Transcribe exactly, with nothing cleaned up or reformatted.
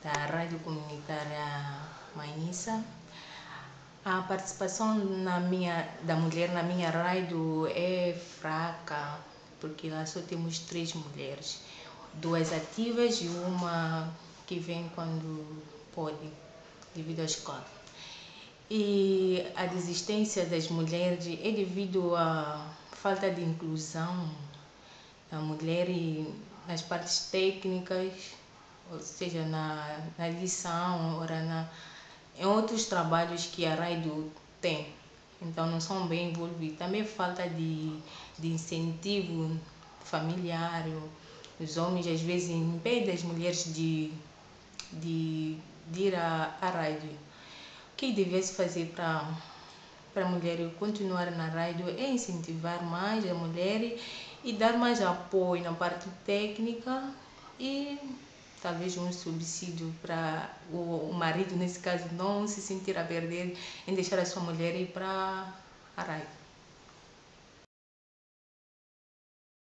da Rádio Comunitária Manhissa. A participação na minha, da mulher na minha rádio é fraca, porque lá só temos três mulheres, duas ativas e uma que vem quando pode, devido à escola. E a desistência das mulheres é devido à falta de inclusão da mulher nas partes técnicas, ou seja, na, na lição, ou na, em outros trabalhos que a rádio tem. Então não são bem envolvidos. Também falta de, de incentivo familiar. Os homens às vezes impedem as mulheres de, de, de ir à, à rádio. O que devesse fazer para para a mulher continuar na rádio é incentivar mais a mulher e dar mais apoio na parte técnica e talvez um subsídio para o, o marido, nesse caso, não se sentir a perder em deixar a sua mulher ir para a rádio.